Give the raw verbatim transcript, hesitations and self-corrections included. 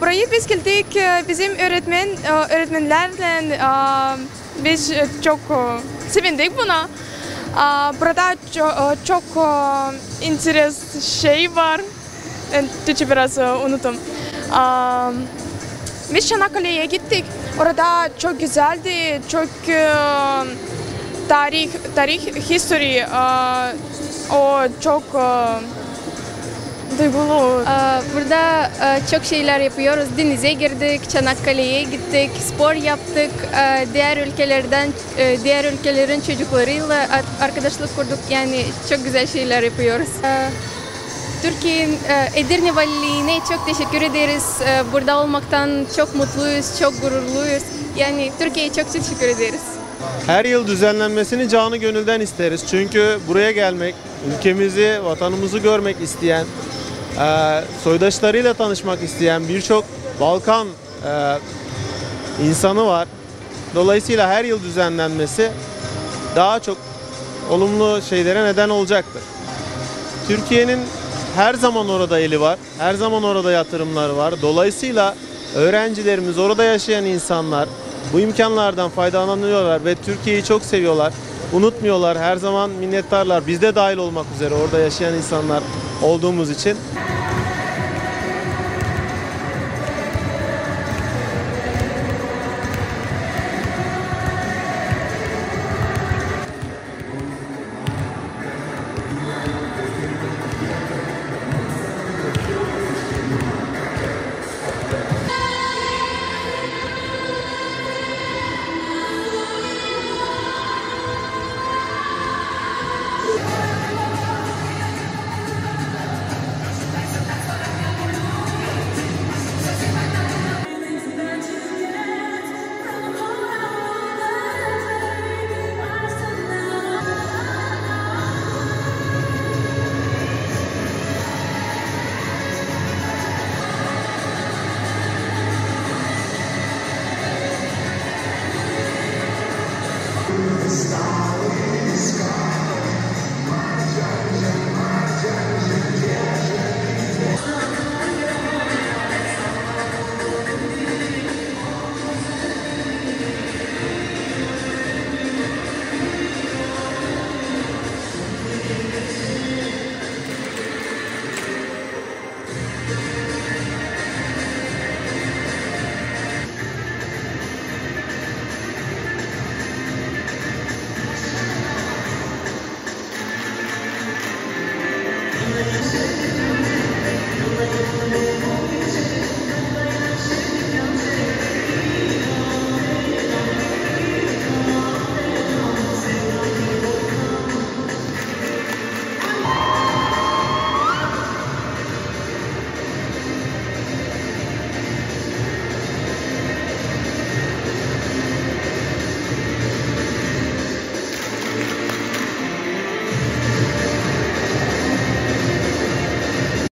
Buraya biz geldik, e, bizim öğretmen, e, öğretmenlerle e, biz e, çok e, sevindik buna. E, Burada çok, çok e, interes şey var. Ben Türkçe biraz e, unuttum. E, Biz Çanakkale'ye gittik. Orada çok güzeldi, çok e, tarih, tarih, history, e, o çok e, duygulu. Burada çok şeyler yapıyoruz. Denize girdik, Çanakkale'ye gittik, spor yaptık. Diğer ülkelerden, diğer ülkelerin çocuklarıyla arkadaşlık kurduk. Yani çok güzel şeyler yapıyoruz. Türkiye'nin Edirne Valiliğine çok teşekkür ederiz. Burada olmaktan çok mutluyuz, çok gururluyuz. Yani Türkiye'ye çok teşekkür ederiz. Her yıl düzenlenmesini canı gönülden isteriz. Çünkü buraya gelmek, ülkemizi, vatanımızı görmek isteyen, soydaşlarıyla tanışmak isteyen birçok Balkan insanı var. Dolayısıyla her yıl düzenlenmesi daha çok olumlu şeylere neden olacaktır. Türkiye'nin her zaman orada eli var, her zaman orada yatırımları var. Dolayısıyla öğrencilerimiz, orada yaşayan insanlar bu imkanlardan faydalanıyorlar ve Türkiye'yi çok seviyorlar. Unutmuyorlar, her zaman minnettarlar. Biz de dahil olmak üzere orada yaşayan insanlar olduğumuz için.